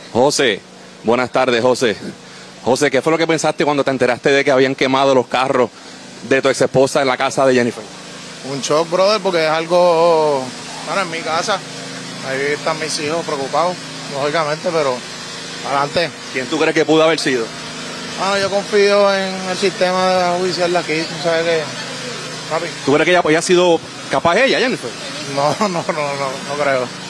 José, buenas tardes, José. José, ¿qué fue lo que pensaste cuando te enteraste de que habían quemado los carros de tu ex esposa en la casa de Jennifer? Un shock, brother, porque es algo, bueno, en mi casa, ahí están mis hijos preocupados, lógicamente, pero adelante. ¿Quién tú crees que pudo haber sido? Bueno, yo confío en el sistema judicial de aquí, tú sabes que, papi, ¿Tú crees que ella ha sido capaz ella, Jennifer? no creo.